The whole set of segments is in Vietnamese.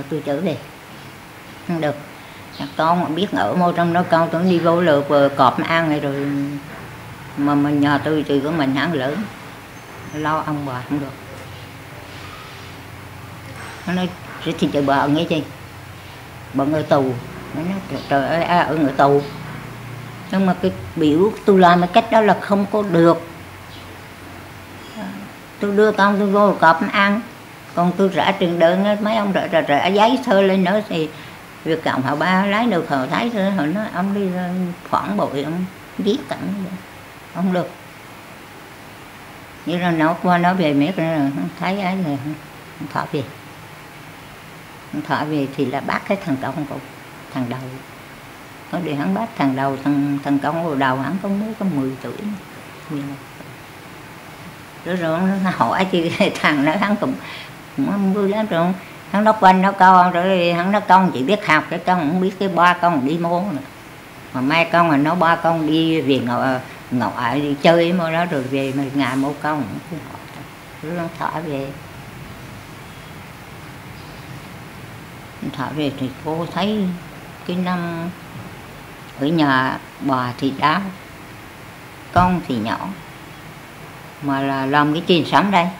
tôi trở về không được. Con biết ở mô trong đó con tôi đi vô lượt cọp nó ăn này rồi mà mình nhờ tôi thì của mình ăn lớn lo ông bà không được. Nó nói thì trời bà nghe chi bọn ở tù. Nó nói trời ơi ở ngựa tù, nhưng mà cái biểu tôi làm cái cách đó là không có được. Tôi đưa con tôi vô cọp nó ăn, còn tôi rã trường đơn mấy ông rã giấy thơ lên nữa thì việc cộng họ ba lái được họ thấy thôi, họ nói ông đi phỏng bội ông giết cảnh không được. Như là nó qua nó về mẹ thấy ấy là thọ về, thọ về thì là bắt cái thằng công của thằng đầu. Có để hắn bắt thằng đầu, thằng công vào đầu hắn mới có 10 tuổi. Rồi nó hỏi chứ thằng nó hắn cũng vui lắm rồi. Hắn nó quanh nó con rồi hắn nó con chỉ biết học, cái con không biết cái ba con đi mô nữa. Mà mai con là nó ba con đi về ngồi đi chơi mà đó rồi về mà ngày một con rồi nó thả về. Thả về thì cô thấy cái năm ở nhà bà thì đau, con thì nhỏ, mà là làm cái chuyện sống đây.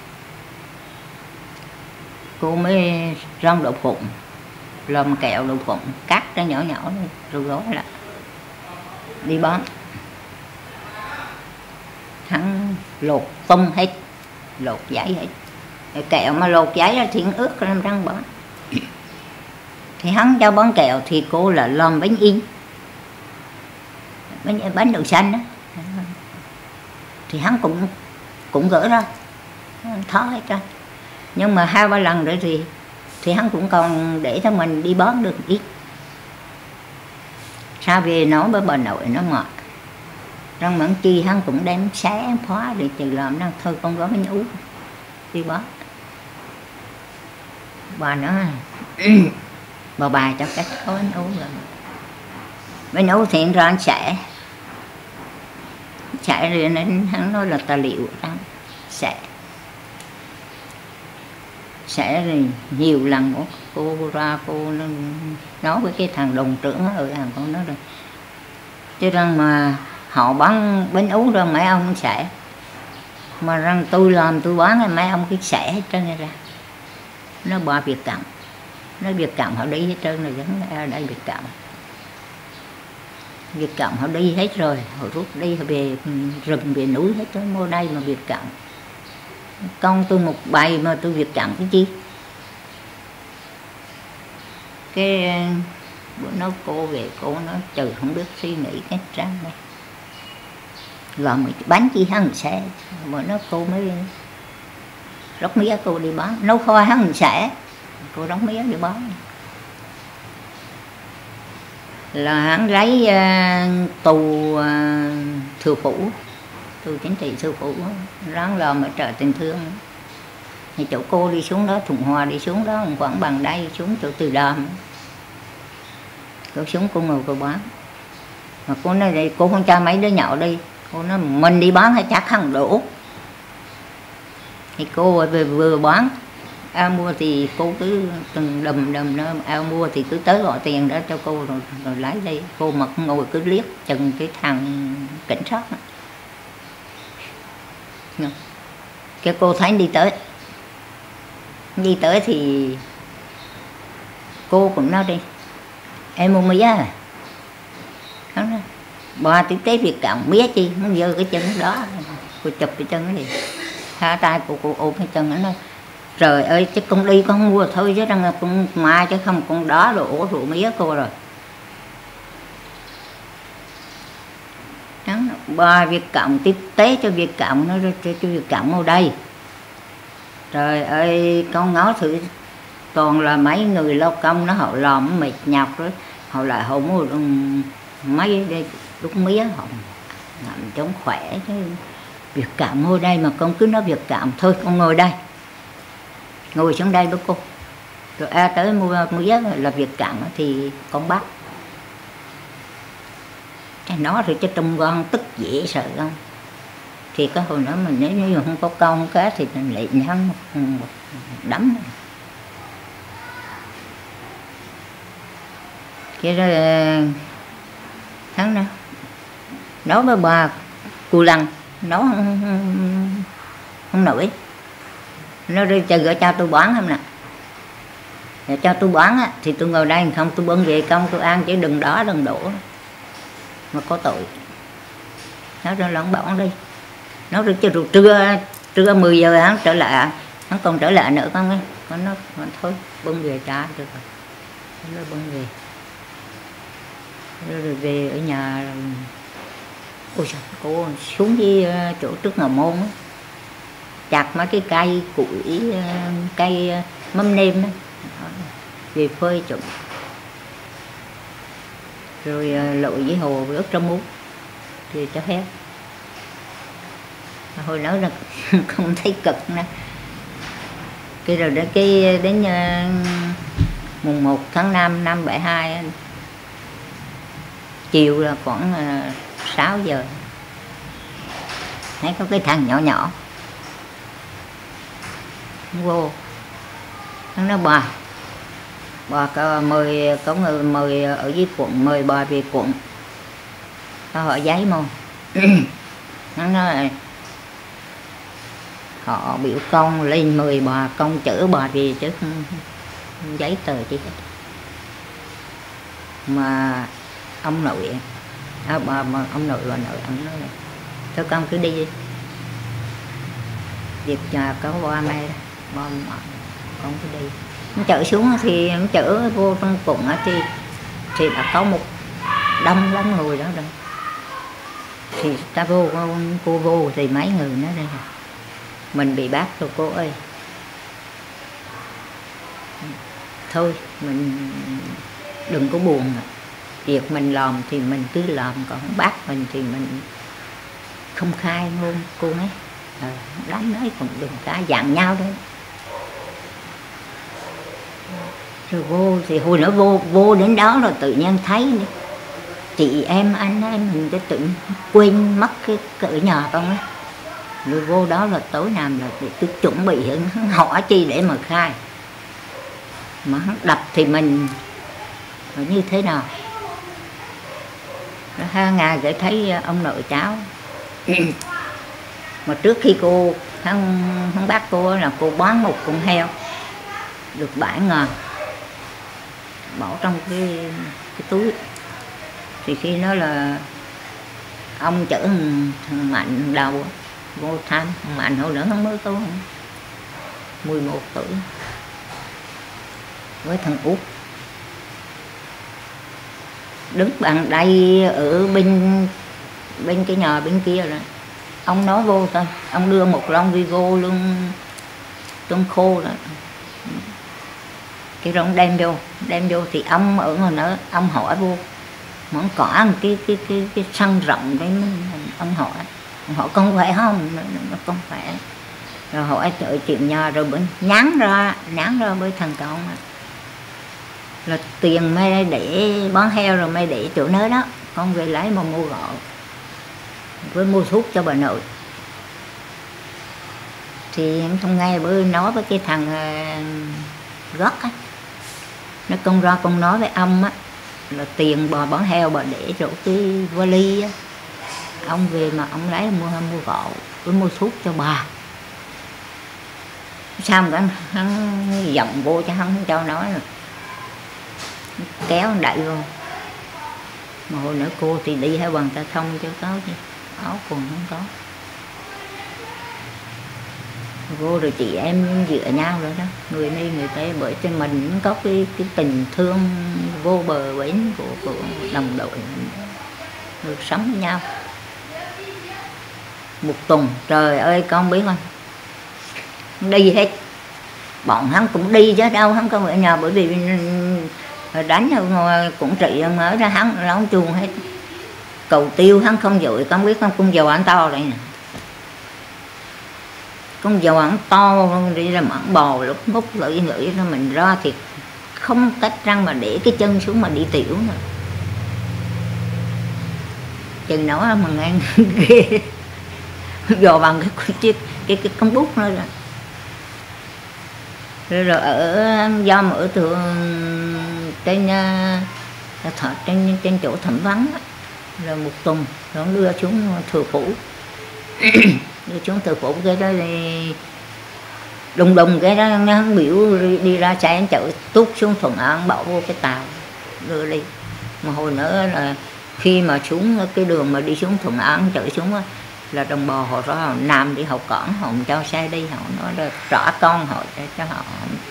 Cô mới rong đậu phụng, làm kẹo đậu phụng, cắt ra nhỏ nhỏ rồi gói lại đi bán. Hắn lột tung hết, lột giấy hết. Kẹo mà lột giấy ra thì ướt làm răng bán. Thì hắn cho bán kẹo thì cô là làm bánh in, bánh đậu xanh đó. Thì hắn cũng gỡ ra, thó hết ra. Nhưng mà 2-3 lần rồi thì hắn cũng còn để cho mình đi bán được ít. Sao về nói với bà nội nó ngọt. Trong mẫn chi hắn cũng đem xé phá để chừng làm nó thôi con gói bánh ú đi bán. Bà nói bà cho cách có bánh ú rồi. Bánh ú thì ra anh xẻ rồi nên hắn nói là tài liệu ăn sẽ rồi nhiều lần cô ra cô nói với cái thằng đồng trưởng ở hàng con nó rồi chứ rằng mà họ bán bánh ú ra mấy ông sẽ mà rằng tôi làm tôi bán thì mấy ông cái sẽ hết trơn ra. Nó bà Việt Cộng, nó Việt Cộng họ đi hết trơn rồi, giống ở đây Việt Cộng họ đi hết rồi, họ rút đi họ về rừng về núi hết trơn, mua đây mà Việt Cộng. Con tôi một bầy mà tôi Việt Cộng cái chi. Cái bữa nó cô về cô nói trừ không biết suy nghĩ cái trắng này làm một bánh chi hắn sẽ. Bữa nó cô mới róc mía cô đi bán, nấu khoai hắn sẽ cô đóng mía đi bán. Là hắn lấy tù thừa phủ, tù chính trị thừa phủ ráng làm ở chợ Tình Thương. Thì chỗ cô đi xuống đó, Thuận Hòa đi xuống đó khoảng bằng đây xuống chỗ Từ Đàm. Cô xuống cô ngồi cô bán. Mà cô nói đây cô không cho mấy đứa nhỏ đi, cô nói mình đi bán hay chắc không đủ. Thì cô vừa bán, ai mua thì cô cứ từng đầm nó, ai mua thì cứ tới gọi tiền đó cho cô rồi lấy đi. Cô mà ngồi cứ liếc chừng cái thằng cảnh sát đó. Cái cô thấy đi tới thì cô cũng nói đi em mua mía à. Nó nói bà tiếp tế Việt Cộng mía chi, nó giơ cái chân đó, cô chụp cái chân đó đi, hai tay cô ôm cái chân. Nó nói trời ơi chứ con đi con mua thôi chứ đang con mai chứ không con đó rồi ổ rượu mía cô rồi. Bà Việt Cộng tiếp tế cho Việt Cộng, nó cho Việt Cộng ở đây. Trời ơi con ngó thử toàn là mấy người lao công nó họ làm mệt nhọc rồi họ lại họ mua mấy lúc mía họ làm chống khỏe chứ. Việt Cộng ngồi đây mà con cứ nói Việt Cộng thôi con ngồi đây, ngồi xuống đây với cô rồi ai tới mua mía là Việt Cộng thì con bắt. Cái nó rồi cho trong con tức dễ sợ không. Thì cái hồi đó mình nếu như không có con cái thì mình lại nhăn đấm. Cái đó tháng nào nấu với bà cù lần nấu không nổi, nó đi chờ gửi cho tôi bán không nè, để cho tôi bán á, thì tôi ngồi đây không tôi bưng về công tôi ăn chứ đừng đó đừng đổ mà có tội. Nó rồi lỏng bỏng đi, nó rồi trưa 10 giờ hắn trở lại, hắn còn trở lại nữa con ấy, con nó thôi bưng về trả được rồi, nó bưng về rồi về ở nhà. Ôi trời, cô xuống với chỗ trước ngõ môn á, chặt mấy cái cây củi, cây mâm nêm đó, về phơi trụng rồi lội với hồ với ớt trong mút thì cho hết. Hồi nói là không thấy cực nữa. Cái rồi đến mùng 1 tháng 5 năm 72 chiều là khoảng 6 giờ thấy có cái thằng nhỏ nhỏ vô, nó nói bà có người mời ở dưới quận, mời bà về quận có hỏi giấy mong. Nó nói họ biểu công lên mời bà, công chở bà về chứ không giấy tờ chứ. Mà ông nội mà ông nội bà nội ông nói này thôi con cứ đi việc nhà có ba mẹ con cứ đi. Nó chở xuống thì nó chở vô trong quận thì đã có một đông lắm người đó rồi, thì ta vô cô vô thì mấy người nó đây rồi mình bị bắt rồi cô ơi, thôi mình đừng có buồn, việc mình làm thì mình cứ làm, còn bắt mình thì mình không khai luôn cô ấy. Đánh nói còn đừng cả dặn nhau đấy. Rồi vô thì hồi nữa vô đến đó rồi tự nhiên thấy chị em anh em mình cái tự quên mất cái cửa nhà con ấy. Rồi vô đó là tối nào là tôi chuẩn bị hỏi chi để mà khai, mà hắn đập thì mình như thế nào. Nó 2 ngày để thấy ông nội cháu. Mà trước khi cô hắn bắt cô là cô bán một con heo được 7.000 bỏ trong cái túi. Thì khi nó là ông chở thằng Mạnh đầu vô thăm, thằng Mạnh hồi nữa hắn mới có 11 tuổi với thằng Út đứng bằng đây ở bên cái nhà bên kia rồi. Ông nói vô thôi, ông đưa một lon Vigo luôn trong khô đó, cái rong đem vô thì ông ở ngoài nữa ông hỏi vô món cỏ cái sân rộng đấy, ông hỏi con phải không, nó không phải. Rồi hỏi tự chuyện nhà rồi bữa nhắn ra với thằng con là tiền mày để bán heo rồi mày để chỗ nơi đó, con về lấy mà mua gạo với mua thuốc cho bà nội. Thì em không nghe bữa nói với cái thằng gót á, nó công ra công nói với ông á là tiền bà bán heo bà để chỗ cái vali á, ông về mà ông lấy mua gạo với mua thuốc cho bà. Sao mà hắn giọng vô cho hắn cho nói rồi kéo đẩy vô. Mà hồi nữa cô thì đi hay bằng ta không cho có chứ áo quần không có. Vô rồi chị em dựa nhau rồi đó, người đi người ta, bởi cho mình có cái tình thương vô bờ bến của đồng đội được sống với nhau. Một tuần trời ơi con biết không, đi hết, bọn hắn cũng đi chứ đâu hắn không ở nhà, bởi vì đánh cũng trị mới ra hắn không chuông hết. Cầu tiêu hắn không dội, con biết không, con dầu hắn to đây nè, con dầu hắn to đi ra mảng bò lúc múc lưỡi ra mình ra thì không tách răng mà để cái chân xuống mà đi tiểu nữa. Chừng nói mà ngang ghê dò bằng cái con bút nữa rồi ở do ở thường trên trên chỗ thẩm vấn rồi một tuần nó đưa xuống Thừa Phủ. Đưa xuống Thừa Phủ cái đó thì đùng cái đó nó biểu đi ra xe chợ tút xuống Thuận An bỏ vô cái tàu đưa đi. Mà hồi nữa là khi mà xuống cái đường mà đi xuống Thuận An chợ xuống á, là đồng bào họ ra Nam đi học cỏn, họ không cho xe đi, họ nói là trả con họ cho họ.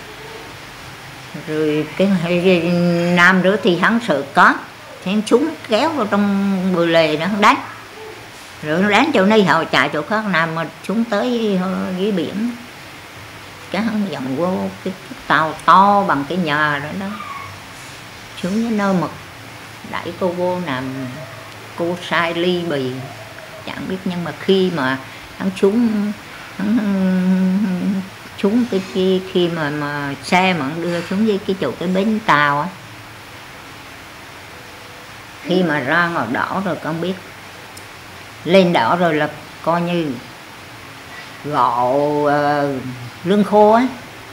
Rồi cái Nam nữa thì hắn sợ có thì hắn súng kéo vào trong bờ lề nó đánh, rồi nó đánh chỗ này họ chạy chỗ khác. Nam mà xuống tới dưới biển cái hắn dòng vô cái tàu to bằng cái nhà đó đó, xuống cái nơi mà đẩy cô vô nằm, cô sai ly bì chẳng biết. Nhưng mà khi mà hắn xuống cái khi mà xe mà đưa xuống với cái chỗ cái bến tàu á, khi mà ra ngồi đỏ rồi con biết lên đỏ rồi là coi như gạo lương khô á,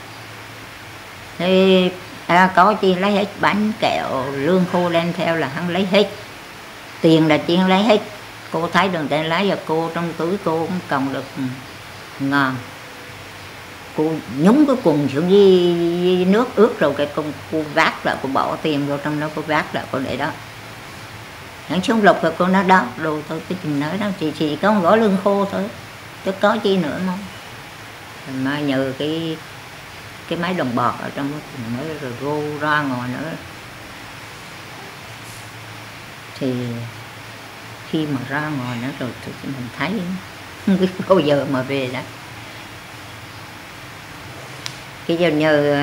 thì có chi lấy hết, bánh kẹo lương khô lên theo là hắn lấy hết, tiền là chuyên lấy hết. Cô thấy đường tên lái và cô trong túi cô cũng còn được ngàn. Cô nhúng cái quần xuống với nước ướt rồi cái cô vác lại, cô bỏ tiền vô trong đó, cô vác lại cô để đó. Hắn xuống lục rồi cô nói đó đồ tôi cái chừng nói đó chỉ có một gói lương khô thôi chứ có chi nữa không. Mà nhờ cái máy đồng bọt ở trong mới rồi vô ra ngoài nữa. Thì khi mà ra ngoài nữa rồi thì mình thấy không biết bao giờ mà về đó. Cái giờ nhờ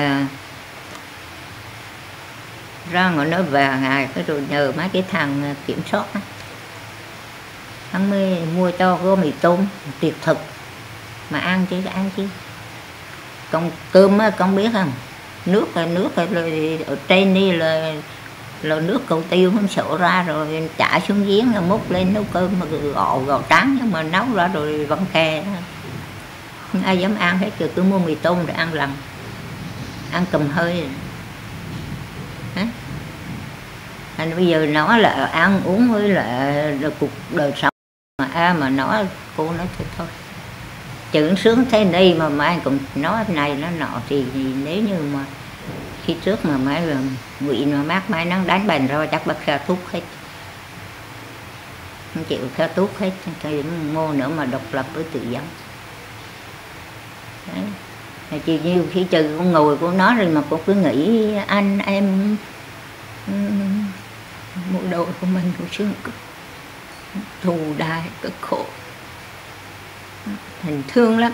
ra ngoài nó vài ngày cái rồi nhờ mấy cái thằng kiểm soát đó, hắn mới mua cho gói mì tôm tuyệt thực mà ăn chứ còn cơm á con biết không, nước là ở trên đi là nước cầu tiêu không sổ ra rồi chả xuống giếng là múc lên nấu cơm mà gạo trắng, nhưng mà nấu ra rồi vẫn khe đó. Không ai dám ăn hết, rồi cứ mua mì tôm để ăn lần, ăn cầm hơi rồi. Anh bây giờ nó là ăn uống với lại cuộc đời sống mà nói cô nói thôi chữ sướng thế này mà mai cũng nói này nó nọ thì nếu như mà khi trước mà mai là ngụy mà mát mai nắng đánh bành rồi chắc bác kha thuốc hết, không chịu kha thuốc hết, thì ngô nữa mà độc lập với tự do. Chỉ nhiều khi trừ con ngồi của nó rồi mà cô cứ nghĩ anh em bộ đội của mình cũng sướng cực thù đai cực khổ, thành thương lắm.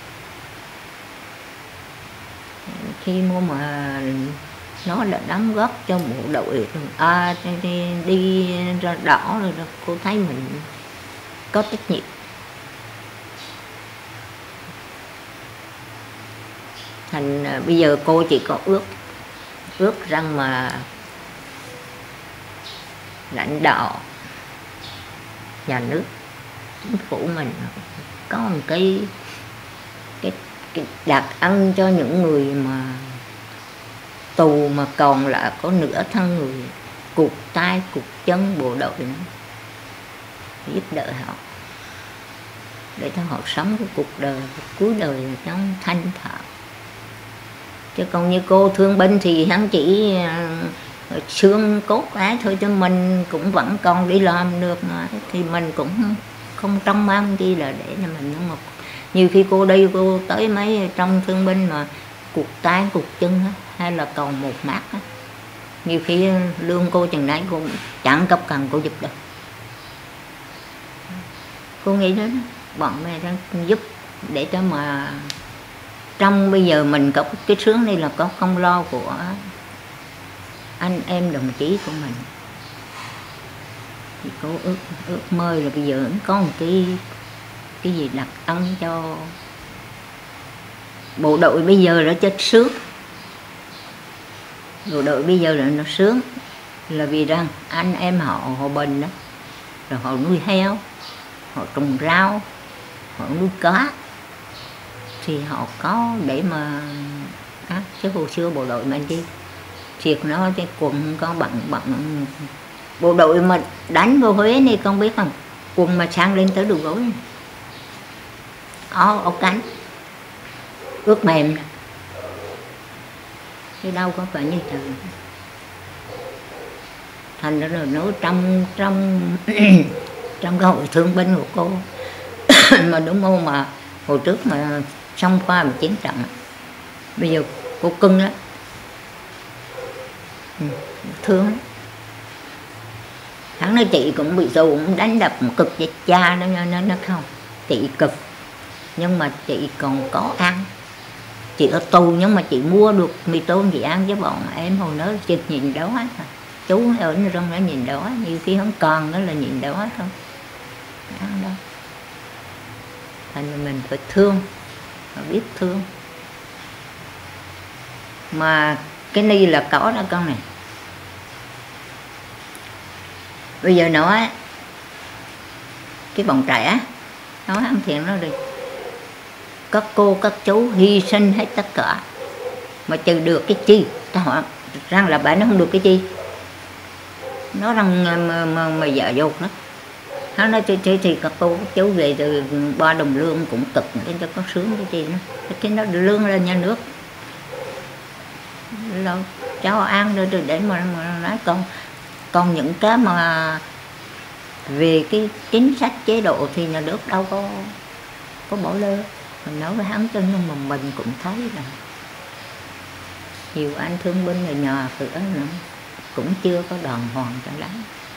Khi mà nó đã đóng góp cho bộ đội đi ra đỏ rồi cô thấy mình có trách nhiệm. Thành bây giờ cô chỉ có ước rằng mà lãnh đạo nhà nước chính phủ mình có một cái đặc ân cho những người mà tù mà còn lại có nửa thân người, cụt tay cụt chân bộ đội nữa, giúp đỡ họ để cho họ sống cái cuộc đời cuối đời trong thanh thản. Chứ còn như cô thương binh thì hắn chỉ xương cốt ấy thôi, cho mình cũng vẫn còn đi làm được mà, thì mình cũng không trông mong chi là để cho mình. Nhưng mà nhiều khi cô đi cô tới mấy trong thương binh mà cụt tay cụt chân hay là còn một mắt, nhiều khi lương cô chừng nãy cô chẳng cấp cần cô giúp được. Cô nghĩ đến bọn mẹ đang giúp để cho mà trong bây giờ mình có cái sướng đây là có công lo của anh em đồng chí của mình. Thì cô ước mơ là bây giờ có một cái gì đặc ân cho bộ đội bây giờ đã chết sướng. Bộ đội bây giờ là nó sướng là vì rằng anh em họ bình đó, rồi họ nuôi heo, họ trồng rau, họ nuôi cá, thì họ có để mà chứ hồi xưa bộ đội mình chi thiệt nó cái quần có bận bộ đội mà đánh vô Huế này con biết không, quần mà sang lên tới đầu gối, áo cánh ướt mềm chứ đâu có phải như trời. Thành ra rồi nó trong trong cái hội thương binh của cô mà đúng không, mà hồi trước mà xong qua một chiến trận, bây giờ cô cưng đó, thương lắm. Hắn nói chị cũng bị tù, cũng đánh đập một cực với cha nó không, chị cực nhưng mà chị còn có ăn. Chị ở tù nhưng mà chị mua được mì tôm chị ăn, chứ bọn em hồi đó chị nhìn đó hết. Chú ở trong đó nhìn đó, nhiều khi không còn đó là nhìn đó thôi, ăn đâu. Thành ra mình phải thương, phải biết thương. Mà cái ni là có đó con này. Bây giờ nó cái bọn trẻ nó ăn thiện nó đi, các cô các chú hy sinh hết tất cả mà trừ được cái chi, ta hỏi rằng là bà nó không được cái chi, nó rằng mà vợ dột đó. Nó nói thì các cô các chú về từ 3 đồng lương cũng cực để cho có sướng cái chi nữa, cái nó lương lên nhà nước lo cháu ăn rồi để mà nói còn những cái mà về cái chính sách chế độ thì nhà nước đâu có bỏ lơ. Mình nói với hắn chân nhưng mà mình cũng thấy là nhiều anh thương binh ở nhà cửa nữa cũng chưa có đàng hoàng cho lắm.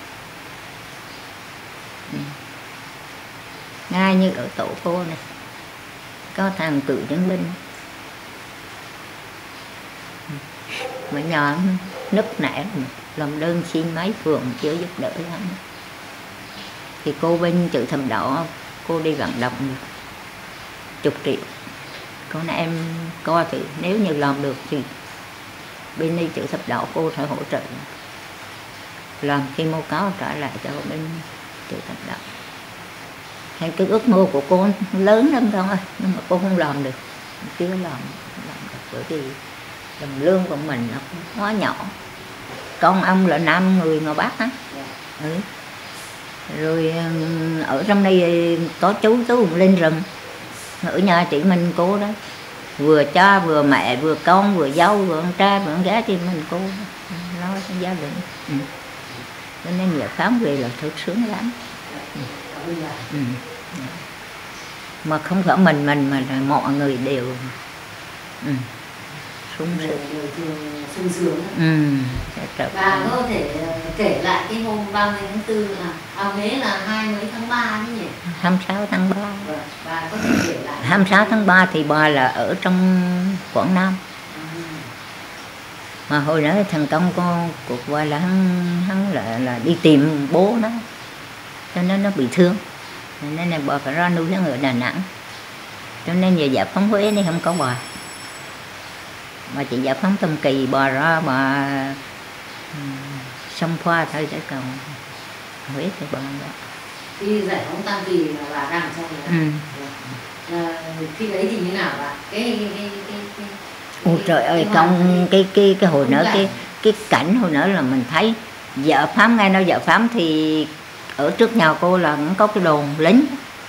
Ngay như ở tổ cô này có thằng cựu chiến binh mà nhà nức nẻ làm đơn xin mấy phường chưa giúp đỡ lắm, thì cô bên chữ Thập Đỏ cô đi vận động 10 triệu. Con em coi thì nếu như làm được thì bên đây chữ Thập Đỏ cô sẽ hỗ trợ làm khi mô cáo trả lại cho bên chữ Thập Đỏ. Hay cái ước mơ của cô lớn lắm con ơi, nhưng mà cô không làm được, chưa làm được, bởi vì đồng lương của mình nó quá nhỏ. Con ông là 5 người ngoài Bắc á, rồi ở trong đây có chú lên rừng, ở nhà chỉ mình cô đó, vừa cha vừa mẹ vừa con vừa dâu vừa con trai vừa con gái thì mình cô lo cho gia đình. Cho nên giờ khám về là thực sướng lắm. Mà không phải mình mà là mọi người đều sung sướng. Bà có thể kể lại cái hôm 30 tháng 4 là Huế là 20 tháng 3 chứ nhỉ? 26 tháng 3. Bà có thể kể lại. 26 tháng 3 thì bà là ở trong Quảng Nam. Mà hồi đó thằng công của bà là hắn là đi tìm bố nó, cho nên nó bị thương, nên là bà phải ra nuôi hắn ở Đà Nẵng. Cho nên giờ Giải phóng Huế này không có bà, mà chị Giải phóng Tam Kỳ bà ra bà xông pha thôi, chứ còn Huế thì bà đó. Khi Giải phóng Tam Kỳ là bà đang trong đó. Khi đấy thì như nào bà? Ôi trời ơi, công cái hồi nữa cái cảnh hồi nữa là mình thấy vợ Phám, nghe nói vợ Phám thì ở trước nhà cô là cũng có cái đồn lính.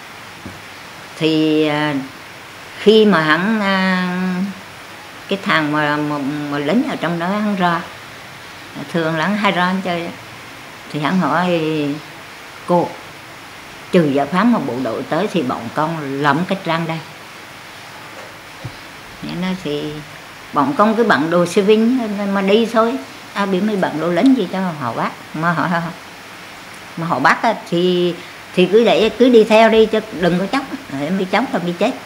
Thì khi mà hắn cái thằng mà lính ở trong đó hắn ra, thường là hắn hay ra hắn chơi, thì hắn hỏi cô trừ vợ Phám mà bộ đội tới thì bọn con làm cái răng đây. Nên nó thì bọn con cứ bận đồ xe vinh mà đi thôi, bị mấy bận đồ lính gì cho họ bắt, mà họ bắt thì cứ đi theo đi chứ đừng có chóc, em bị chóc không đi chết.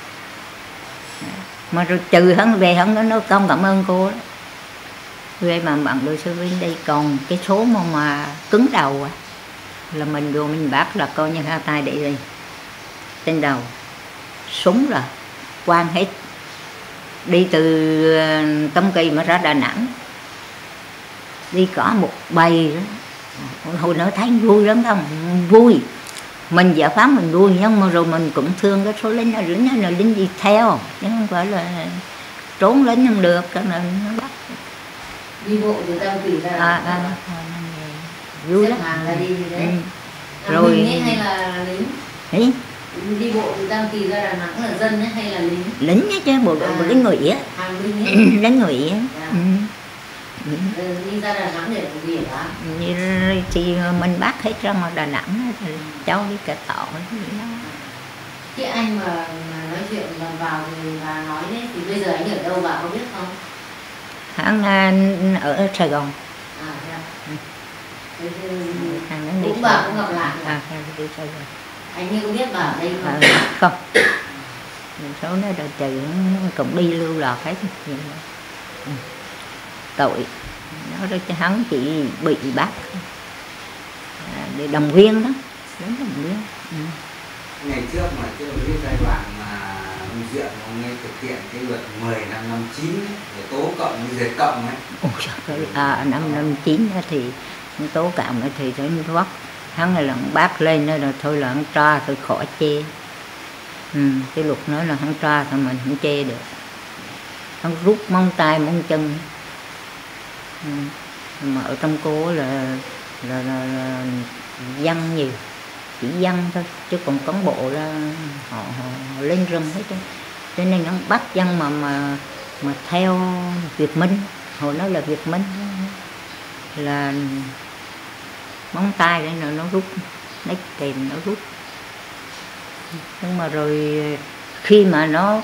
Mà rồi trừ hắn về hắn nó công cảm ơn cô đó. Về mà bận đồ xe vinh đi, còn cái số mà cứng đầu là mình vô mình bắt là coi như hai tay để đi trên đầu, súng là quang hết. Đi từ Tam Kỳ mà ra Đà Nẵng đi cả một bầy đó. Hồi nữa thấy vui lắm không? Vui, mình Giải phóng mình vui, nhưng mà rồi mình cũng thương cái số lính là lính đi theo, chứ không phải là trốn lính không được, cho nên nó bắt. Đi bộ từ Tam Kỳ ra Đà Nẵng. Vui Xếp lắm. hàng ra đi như thế. Rồi Mình ấy hay là lính? Ý, Đi bộ từ Tam Kỳ ra Đà Nẵng là dân ấy hay là lính? lính á chứ, bộ đội lính ngụy á. Hàng lính ấy. Lính ngụy á. Đi ra Đà Nẵng để làm gì hả? Thì mình bắt hết ra ngoài Đà Nẵng thì cháu đi Cà Tọ gì đó. Cái anh mà nói chuyện vào thì bà nói đấy, thì bây giờ anh ở đâu bà có biết không? Hắn ở Sài Gòn. À thế à? Thế thì Hắn đi cũng bà cũng gặp lại. hắn đi Sài Gòn. Anh ấy có biết bà ở đây không? Không. Số nó đời trừ cũng đi lưu lọt hết. Tội. Nó đó cho hắn chỉ bị bắt. Để đồng viên đó. Đến đồng viên. Ngày trước mà chưa cái giai đoạn mà ông Diện ông ấy thực hiện cái luật 10 năm 59 ấy, để tố cộng với dệt cộng ấy. Ôi trời ơi, năm 59 thì tố cộng thì đến vắt hắn là bác lên đó rồi thôi là hắn tra thôi khỏi chê. Cái luật nói là hắn tra thôi mình không chê được. Hắn rút móng tay móng chân. Mà ở trong cô là dân nhiều, chỉ dân thôi chứ còn cán bộ là họ lên rừng hết trơn. Cho nên nó bắt dân mà theo Việt Minh, hồi nói là Việt Minh là móng tay để nó rút, lấy kìm nó rút. Nhưng mà rồi khi mà nó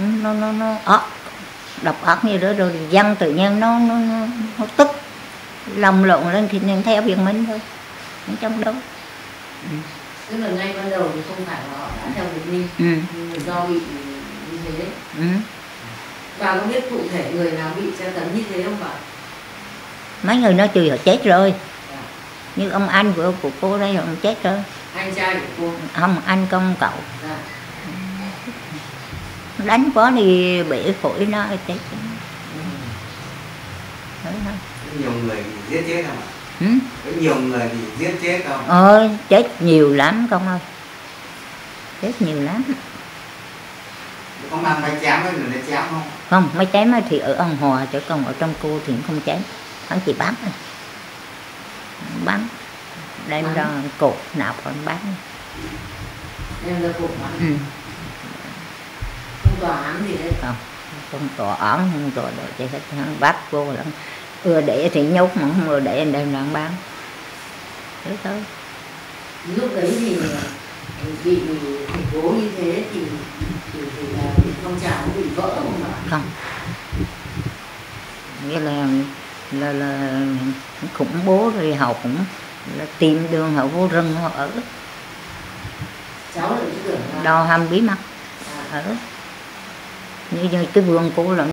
độc ác như đó rồi dân tự nhiên nó tức lòng lộn lên thì nên theo Việt Minh thôi, không trong đâu. Tức là ngay ban đầu thì không phải là họ đã theo Việt Minh, nhưng mà do bị như thế. Bà có biết cụ thể người nào bị tra tấn như thế không bà? Mấy người nói chửi họ chết rồi. Như ông anh của cô đây họ chết rồi. Anh trai của cô? Không, anh con cậu. Đánh quá thì bể phổi nó chết. Nhiều người bị giết chết không ạ? Có nhiều người bị giết chết không? Chết nhiều lắm con ơi. Chết nhiều lắm. Có mang máy chém hay là chém không? Không, máy chém thì ở An Hòa, chứ còn ở trong cô thì không chém. Hắn chỉ bắn thôi. Bắn. Đem ra cột nạp rồi bắn. Đem ra cột bắn. Không tòa án gì đấy? Không tòa án, không tòa đội chạy hết. Hắn bắt vô lắm. Ưa để thì nhốt mà không ưa để anh đem ra bán. Thế thôi. Lúc đấy thì bị thành phố như thế thì là phong trào bị vỡ không ạ? Không. Nghĩa là khủng bố rồi họ cũng là tìm đường họ vô rừng họ ở. Cháu là ý tưởng là Đo hầm bí mật ở. Như cái vườn cô là